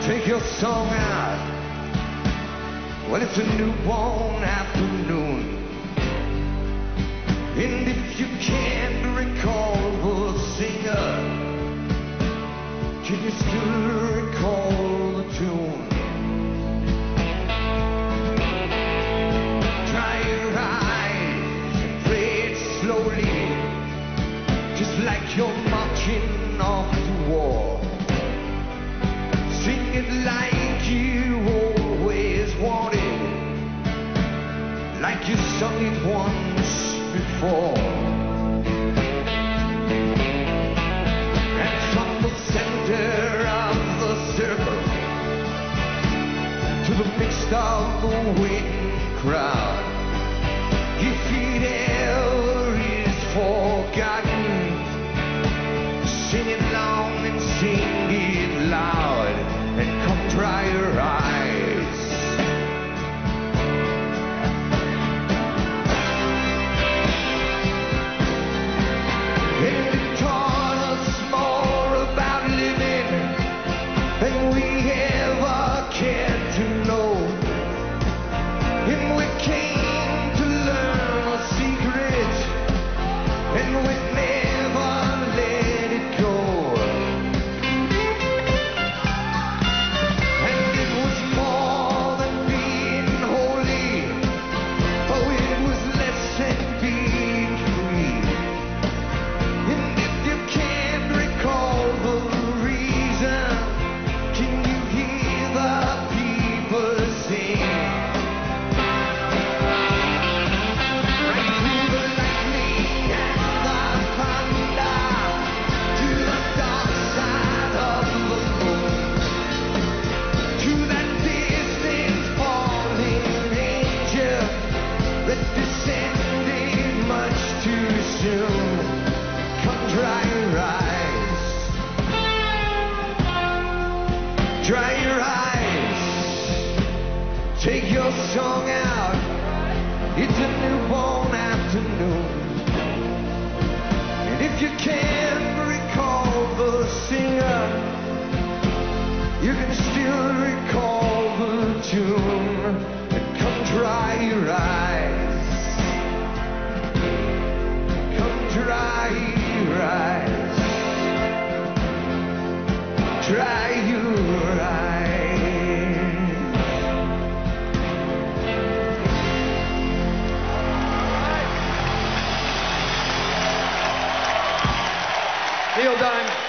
Take your song out. Well, it's a newborn afternoon. And if you can't recall the singer, can you still recall the tune? Dry your eyes and play it slowly, just like you're marching off to war. Sing it like you always wanted, like you sung it once before. And from the center of the circle to the midst of the waiting crowd, if it ever is forgotten, sing it long and sing it loud, and come dry your eyes. And it taught us more about living than we ever cared to know. And we came to learn a secret, and we never let it go. And it was more than being holy, oh, it was less than being free. And if you can't recall the reason, can you hear the people sing? Right through the lightning and the thunder, to the dark side of the moon, to that distant falling angel that descended much too soon. Come dry your eyes, dry your eyes, take your song out. It's a newborn afternoon. And if you can't recall the singer, you can still recall the tune. And come dry your eyes, come dry your eyes, dry your eyes. Neil Diamond.